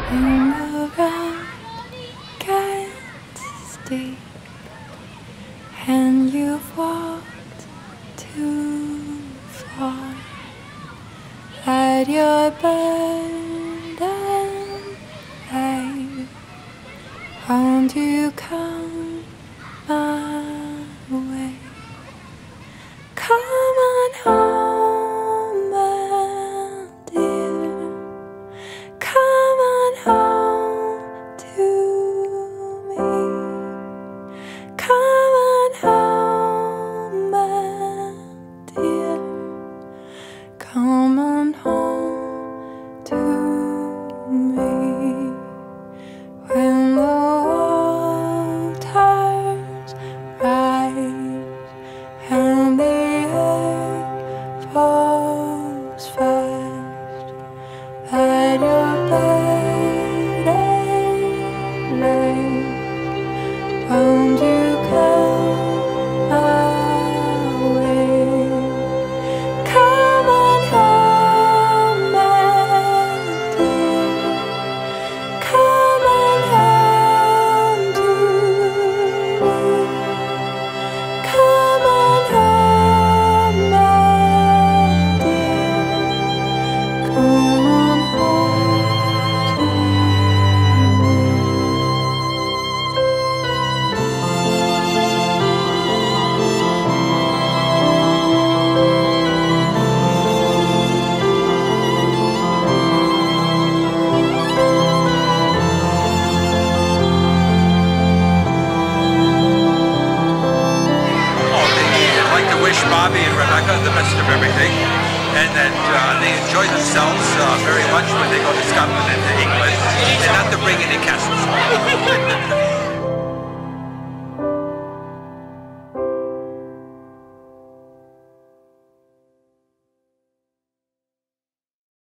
and the road gets steep, and you've walked too far. Let your burden lay. Won't you come my way? Come on home, my dear. Come on home to me. Come on home, my dear. Come on home to me. When the waters rise and the earth falls fast, let your burden lay. Won't you come my way? Come on home, my dear. Come on home to me. Come on home, my dear. Come on home to me. I'd like to wish Bobby and Rebecca the best of everything, and that they enjoy themselves very much when they go to Scotland and to England, and not to bring any castles.